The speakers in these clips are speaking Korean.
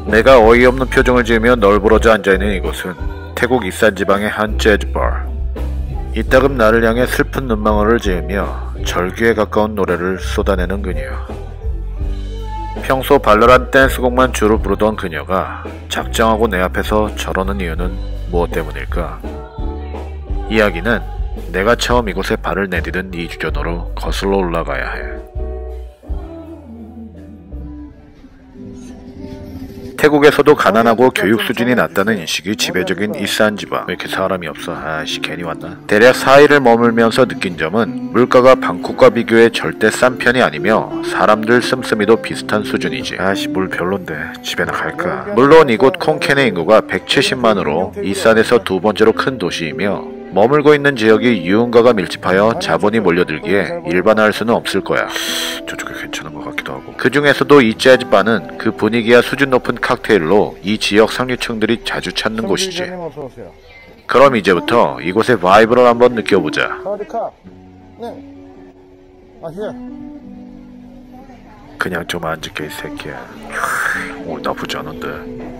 내가 어이없는 표정을 지으며 널브러져 앉아있는 이곳은 태국 이산 지방의 한 재즈바. 이따금 나를 향해 슬픈 눈망울을 지으며 절규에 가까운 노래를 쏟아내는 그녀. 평소 발랄한 댄스곡만 주로 부르던 그녀가 작정하고 내 앞에서 저러는 이유는 무엇 때문일까? 이야기는 내가 처음 이곳에 발을 내디딘 2주전으로 거슬러 올라가야 해. 태국에서도 가난하고 교육 수준이 낮다는 인식이 지배적인 이산 지방. 왜 이렇게 사람이 없어? 아씨 괜히 왔나? 대략 4일을 머물면서 느낀 점은 물가가 방콕과 비교해 절대 싼 편이 아니며 사람들 씀씀이도 비슷한 수준이지. 아씨 물 별론데 집에나 갈까? 물론 이곳 콩켄의 인구가 170만으로 이산에서 두 번째로 큰 도시이며 머물고 있는 지역이 유흥가가 밀집하여 자본이 몰려들기에 일반화할 수는 없을 거야. 저쪽에 괜찮은 것 같기도 하고. 그 중에서도 이 재즈바는 그 분위기와 수준 높은 칵테일로 이 지역 상류층들이 자주 찾는 곳이지. 그럼 이제부터 이곳의 바이브를 한번 느껴보자. 그냥 좀 앉을게 이 새끼야. 오 나쁘지 않은데.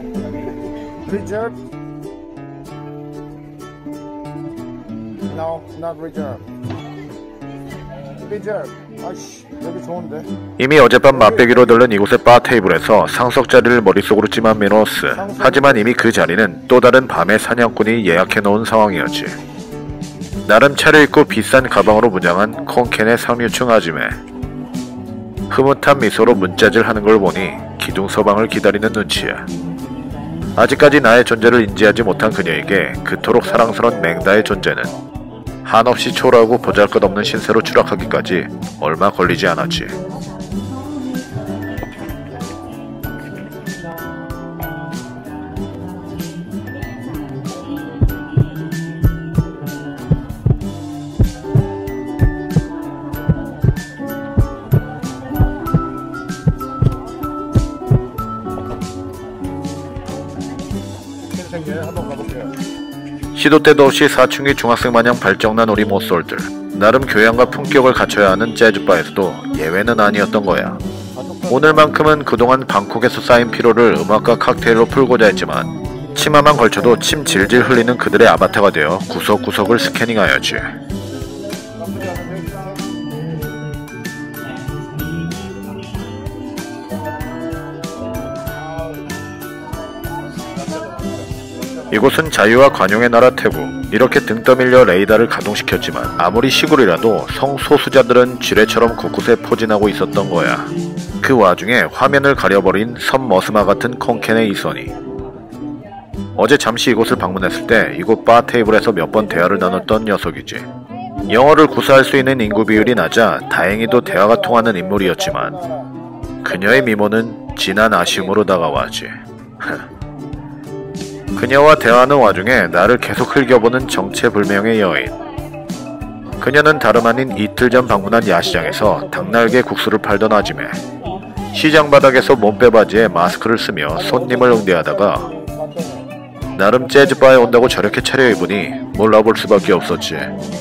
No, not reserve. Reserve. 아이씨, 여기 좋은데. 이미 어젯밤 맛배기로 들른 이곳의 바 테이블에서 상석 자리를 머릿속으로 찜한 미노스. 하지만 이미 그 자리는 또 다른 밤의 사냥꾼이 예약해놓은 상황이었지. 나름 차려입고 비싼 가방으로 무장한 콩켄의 상류층 아지매. 흐뭇한 미소로 문자질하는 걸 보니 기둥 서방을 기다리는 눈치야. 아직까지 나의 존재를 인지하지 못한 그녀에게 그토록 사랑스러운 맹다의 존재는 한없이 초라하고 보잘것없는 신세로 추락하기까지 얼마 걸리지 않았지. 한번 가볼게요. 시도 때도 없이 사춘기 중학생 마냥 발정난 우리 모쏠들. 나름 교양과 품격을 갖춰야 하는 재즈바에서도 예외는 아니었던 거야. 오늘만큼은 그동안 방콕에서 쌓인 피로를 음악과 칵테일로 풀고자 했지만 치마만 걸쳐도 침 질질 흘리는 그들의 아바타가 되어 구석구석을 스캐닝하였지. 이곳은 자유와 관용의 나라 태국. 이렇게 등 떠밀려 레이더를 가동시켰지만 아무리 시골이라도 성소수자들은 쥐레처럼 곳곳에 포진하고 있었던 거야. 그 와중에 화면을 가려버린 선머스마 같은 콩켄의 이선이. 어제 잠시 이곳을 방문했을 때 이곳 바 테이블에서 몇 번 대화를 나눴던 녀석이지. 영어를 구사할 수 있는 인구 비율이 낮아 다행히도 대화가 통하는 인물이었지만 그녀의 미모는 진한 아쉬움으로 다가와지. 그녀와 대화하는 와중에 나를 계속 흘겨보는 정체불명의 여인. 그녀는 다름 아닌 이틀 전 방문한 야시장에서 닭날개 국수를 팔던 아지매. 시장 바닥에서 몸빼바지에 마스크를 쓰며 손님을 응대하다가 나름 재즈바에 온다고 저렇게 차려입으니 몰라볼 수밖에 없었지.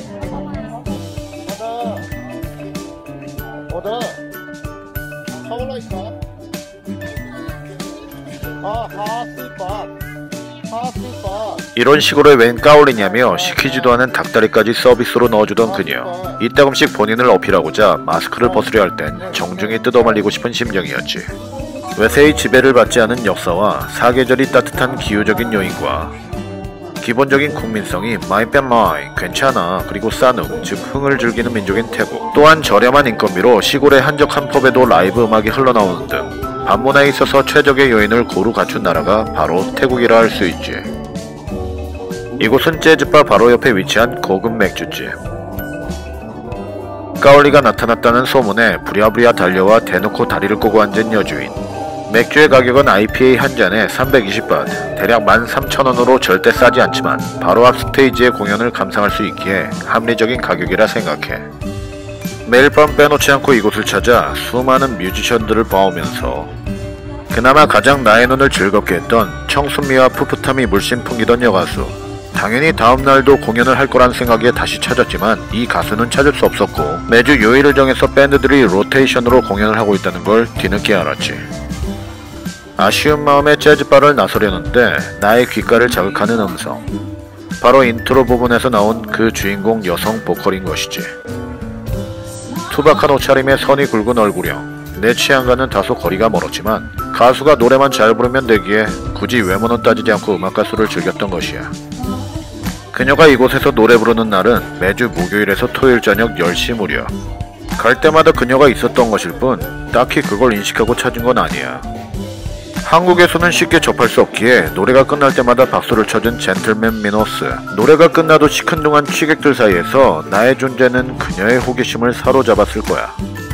이런 식으로 웬 까올리냐며 시키지도 않은 닭다리까지 서비스로 넣어주던 그녀. 이따금씩 본인을 어필하고자 마스크를 벗으려 할 땐 정중히 뜯어말리고 싶은 심정이었지. 외세의 지배를 받지 않은 역사와 사계절이 따뜻한 기후적인 요인과 기본적인 국민성이 마이 괜찮아 그리고 싸누 즉 흥을 즐기는 민족인 태국. 또한 저렴한 인건비로 시골의 한적한 펍에도 라이브 음악이 흘러나오는 등 반문화에 있어서 최적의 요인을 고루 갖춘 나라가 바로 태국이라 할 수 있지. 이곳은 재즈바 바로 옆에 위치한 고급 맥주집. 까올리가 나타났다는 소문에 부랴부랴 달려와 대놓고 다리를 꼬고 앉은 여주인. 맥주의 가격은 IPA 한 잔에 320바트, 대략 13,000원으로 절대 싸지 않지만 바로 앞 스테이지의 공연을 감상할 수 있기에 합리적인 가격이라 생각해. 매일 밤 빼놓지 않고 이곳을 찾아 수많은 뮤지션들을 봐오면서 그나마 가장 나의 눈을 즐겁게 했던 청순미와 풋풋함이 물씬 풍기던 여가수. 당연히 다음날도 공연을 할 거란 생각에 다시 찾았지만 이 가수는 찾을 수 없었고 매주 요일을 정해서 밴드들이 로테이션으로 공연을 하고 있다는 걸 뒤늦게 알았지. 아쉬운 마음에 재즈바를 나서려는데 나의 귓가를 자극하는 음성. 바로 인트로 부분에서 나온 그 주인공 여성 보컬인 것이지. 투박한 옷차림에 선이 굵은 얼굴형. 내 취향과는 다소 거리가 멀었지만 가수가 노래만 잘 부르면 되기에 굳이 외모는 따지지 않고 음악과 술을 즐겼던 것이야. 그녀가 이곳에서 노래 부르는 날은 매주 목요일에서 토요일 저녁 10시 무렵. 갈 때마다 그녀가 있었던 것일 뿐 딱히 그걸 인식하고 찾은 건 아니야. 한국에서는 쉽게 접할 수 없기에 노래가 끝날 때마다 박수를 쳐준 젠틀맨 미노스. 노래가 끝나도 시큰둥한 취객들 사이에서 나의 존재는 그녀의 호기심을 사로잡았을 거야.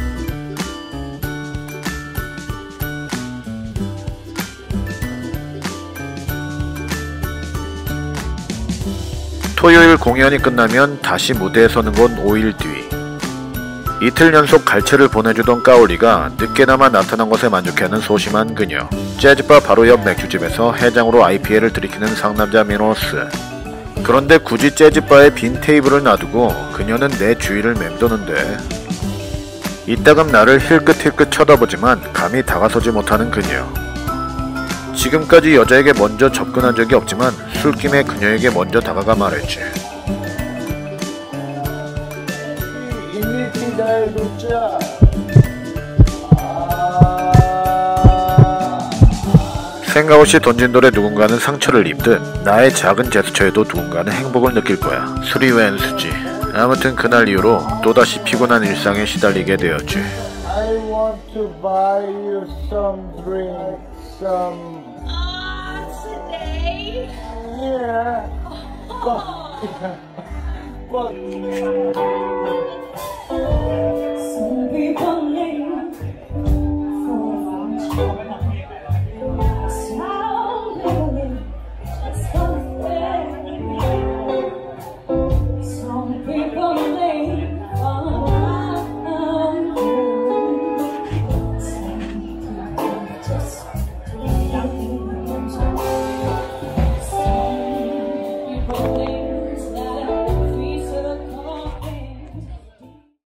토요일 공연이 끝나면 다시 무대에 서는 건 5일 뒤. 이틀 연속 갈채를 보내주던 까올리가 늦게나마 나타난 것에 만족해하는 소심한 그녀. 재즈바 바로 옆 맥주집에서 해장으로 IPA를 들이키는 상남자 미노스. 그런데 굳이 재즈바에 빈 테이블을 놔두고 그녀는 내 주위를 맴도는데 이따금 나를 힐끗힐끗 쳐다보지만 감히 다가서지 못하는 그녀. 지금까지 여자에게 먼저 접근한 적이 없지만 술김에 그녀에게 먼저 다가가 말했지. 생각 없이 던진 돌에 누군가는 상처를 입듯 나의 작은 제스처에도 누군가는 행복을 느낄 거야. 술이 웬 수지. 아무튼 그날 이후로 또다시 피곤한 일상에 시달리게 되었지. I want to buy you some drink, some... today? Yeah. But...